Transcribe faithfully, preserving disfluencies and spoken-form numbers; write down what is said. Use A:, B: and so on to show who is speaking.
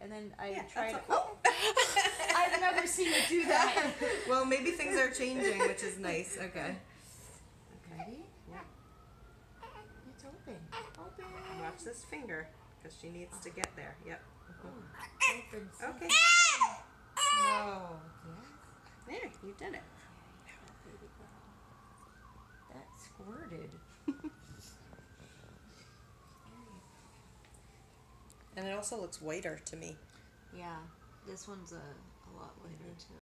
A: and then I
B: Yeah,
A: tried.
B: that's
A: Oh, I've never seen you do that.
B: Well, maybe things are changing, which is nice. Okay.
A: Ready?
B: Yeah.
A: It's open. Open.
B: Watch this finger, because she needs to get there. Yep.
A: Oh, open.
B: Okay.
A: No. Yes.
B: There, you did it.
A: Baby girl. That squirted.
B: And it also looks whiter to me.
A: Yeah, this one's a, a lot whiter too.